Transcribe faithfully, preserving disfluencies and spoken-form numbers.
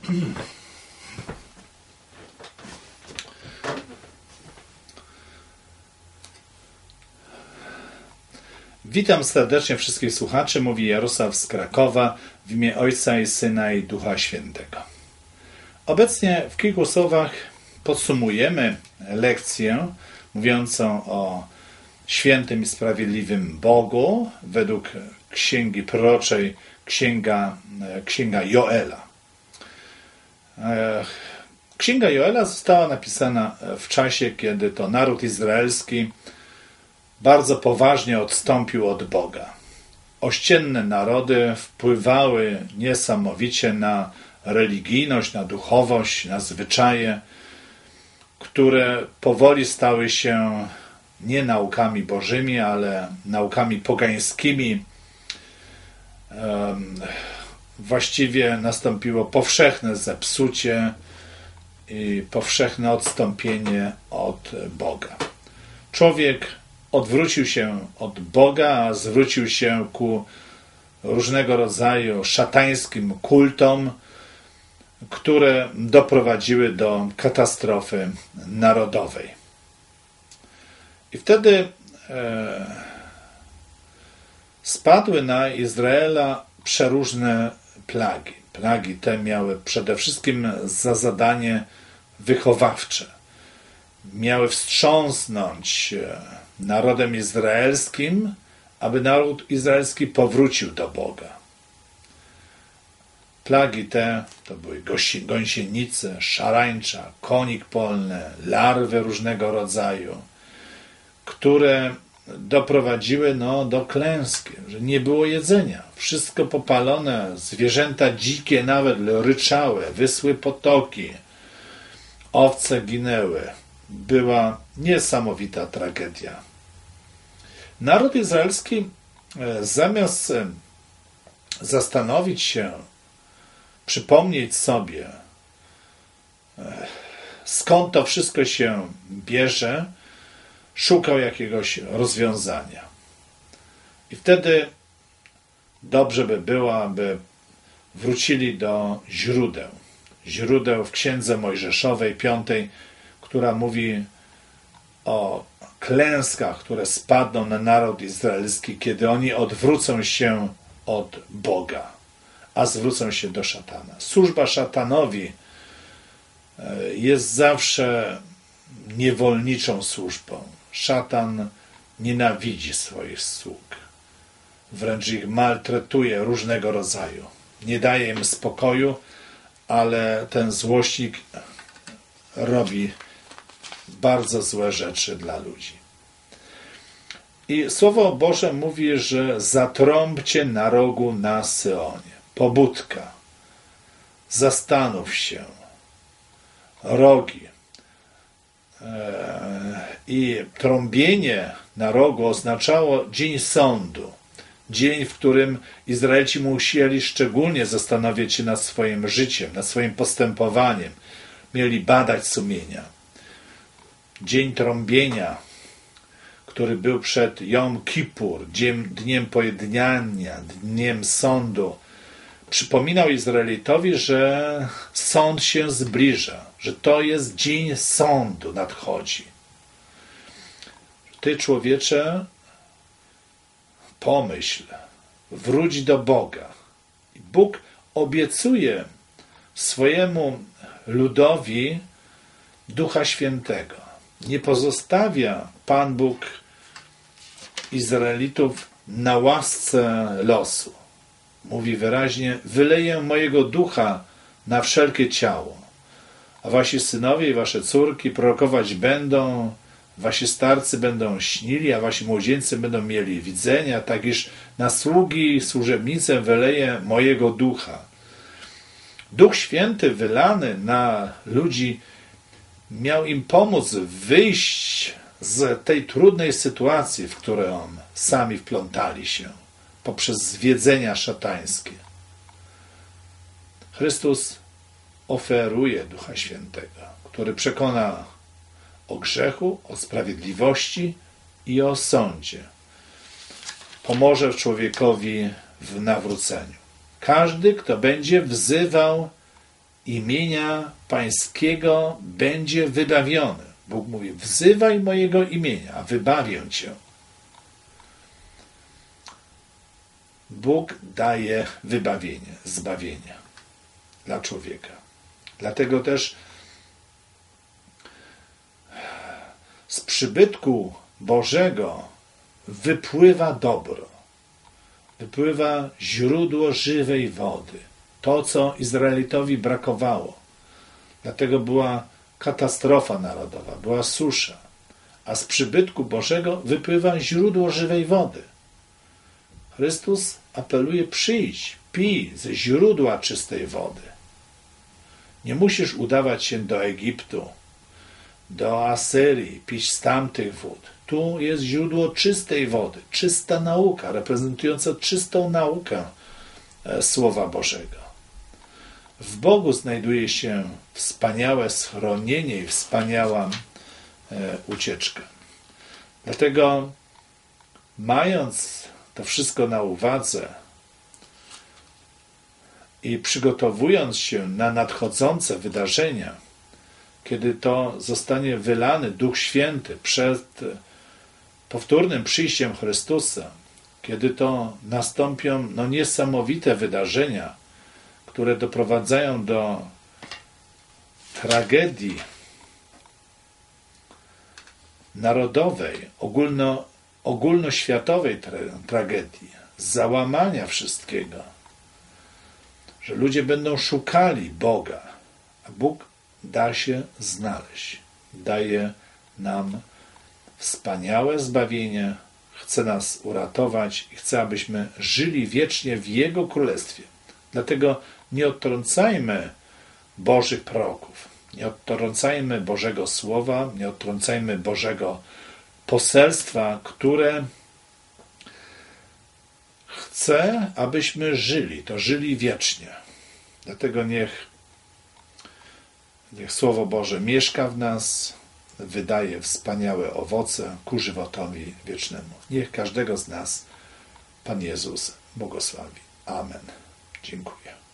Witam serdecznie wszystkich słuchaczy, mówi Jarosław z Krakowa w imię Ojca i Syna i Ducha Świętego. Obecnie w kilku słowach podsumujemy lekcję mówiącą o świętym i sprawiedliwym Bogu według księgi proroczej Księga, Księga Joela. Księga Joela została napisana w czasie, kiedy to naród izraelski bardzo poważnie odstąpił od Boga. Ościenne narody wpływały niesamowicie na religijność, na duchowość, na zwyczaje, które powoli stały się nie naukami bożymi, ale naukami pogańskimi. Właściwie nastąpiło powszechne zepsucie i powszechne odstąpienie od Boga. Człowiek odwrócił się od Boga, a zwrócił się ku różnego rodzaju szatańskim kultom, które doprowadziły do katastrofy narodowej. I wtedy e, spadły na Izraela przeróżne plagi. Plagi te miały przede wszystkim za zadanie wychowawcze. Miały wstrząsnąć narodem izraelskim, aby naród izraelski powrócił do Boga. Plagi te to były gąsienice, szarańcza, konik polny, larwy różnego rodzaju, które doprowadziły no, do klęski, że nie było jedzenia. Wszystko popalone, zwierzęta dzikie nawet ryczały, wyschły potoki, owce ginęły. Była niesamowita tragedia. Naród izraelski zamiast zastanowić się, przypomnieć sobie, skąd to wszystko się bierze, szukał jakiegoś rozwiązania. I wtedy dobrze by było, aby wrócili do źródeł. Źródeł w Księdze Mojżeszowej, piątej, która mówi o klęskach, które spadną na naród izraelski, kiedy oni odwrócą się od Boga, a zwrócą się do szatana. Służba szatanowi jest zawsze niewolniczą służbą. Szatan nienawidzi swoich sług. Wręcz ich maltretuje różnego rodzaju. Nie daje im spokoju, ale ten złośnik robi bardzo złe rzeczy dla ludzi. I Słowo Boże mówi, że zatrąbcie na rogu na Syonie. Pobudka. Zastanów się. Rogi. I trąbienie na rogu oznaczało dzień sądu. Dzień, w którym Izraelici musieli szczególnie zastanawiać się nad swoim życiem, nad swoim postępowaniem. Mieli badać sumienia. Dzień trąbienia, który był przed Jom Kippur, dniem pojednania, dniem sądu, przypominał Izraelitowi, że sąd się zbliża, że to jest dzień sądu nadchodzi. Ty, człowiecze, pomyśl, wróć do Boga. I Bóg obiecuje swojemu ludowi Ducha Świętego. Nie pozostawia Pan Bóg Izraelitów na łasce losu. Mówi wyraźnie, wyleję mojego ducha na wszelkie ciało, a wasi synowie i wasze córki prorokować będą, wasi starcy będą śnili, a wasi młodzieńcy będą mieli widzenia, tak iż na sługi i służebnice wyleję mojego ducha. Duch Święty wylany na ludzi miał im pomóc wyjść z tej trudnej sytuacji, w którą sami wplątali się poprzez zwiedzenia szatańskie. Chrystus oferuje Ducha Świętego, który przekona o grzechu, o sprawiedliwości i o sądzie. Pomoże człowiekowi w nawróceniu. Każdy, kto będzie wzywał imienia Pańskiego będzie wybawiony. Bóg mówi, wzywaj mojego imienia, a wybawię cię. Bóg daje wybawienie, zbawienie dla człowieka. Dlatego też z przybytku Bożego wypływa dobro. Wypływa źródło żywej wody. To, co Izraelitowi brakowało. Dlatego była katastrofa narodowa, była susza. A z przybytku Bożego wypływa źródło żywej wody. Chrystus apeluje, przyjdź, pij ze źródła czystej wody. Nie musisz udawać się do Egiptu, do Asyrii, pić z tamtych wód. Tu jest źródło czystej wody, czysta nauka, reprezentująca czystą naukę Słowa Bożego. W Bogu znajduje się wspaniałe schronienie i wspaniała e, ucieczka. Dlatego, mając to wszystko na uwadze i przygotowując się na nadchodzące wydarzenia, kiedy to zostanie wylany Duch Święty przed powtórnym przyjściem Chrystusa, kiedy to nastąpią no, niesamowite wydarzenia, które doprowadzają do tragedii narodowej, ogólno, ogólnoświatowej tra- tragedii, załamania wszystkiego, że ludzie będą szukali Boga, a Bóg da się znaleźć. Daje nam wspaniałe zbawienie, chce nas uratować i chce, abyśmy żyli wiecznie w Jego Królestwie. Dlatego nie odtrącajmy Bożych proroków, nie odtrącajmy Bożego Słowa, nie odtrącajmy Bożego poselstwa, które chce, abyśmy żyli, to żyli wiecznie. Dlatego niech, niech Słowo Boże mieszka w nas, wydaje wspaniałe owoce ku żywotowi wiecznemu. Niech każdego z nas Pan Jezus błogosławi. Amen. Dziękuję.